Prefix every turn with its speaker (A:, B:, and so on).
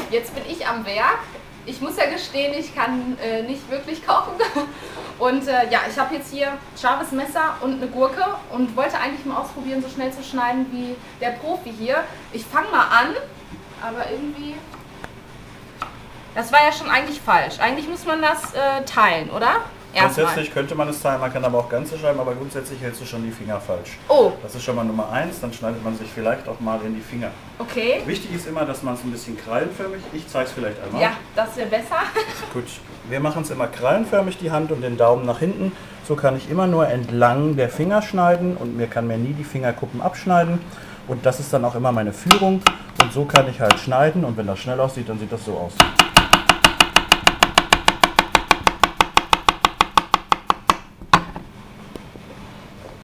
A: jetzt bin ich am Werk. Ich muss ja gestehen, ich kann nicht wirklich kochen. Und ja, ich habe jetzt hier scharfes Messer und eine Gurke und wollte eigentlich mal ausprobieren, so schnell zu schneiden wie der Profi hier. Ich fange mal an, aber irgendwie... Das war ja schon eigentlich falsch. Eigentlich muss man das teilen, oder?
B: Grundsätzlich könnte man es teilen, man kann aber auch ganze schreiben, aber grundsätzlich hältst du schon die Finger falsch.
A: Oh.
B: Das ist schon mal Nummer 1, dann schneidet man sich vielleicht auch mal in die Finger.
A: Okay.
B: Wichtig ist immer, dass man es ein bisschen krallenförmig, ich zeige es vielleicht einmal.
A: Ja, das wäre besser.
B: Gut, wir machen es immer krallenförmig, die Hand und den Daumen nach hinten. So kann ich immer nur entlang der Finger schneiden und mir kann mir nie die Fingerkuppen abschneiden. Und das ist dann auch immer meine Führung. Und so kann ich halt schneiden und wenn das schnell aussieht, dann sieht das so aus.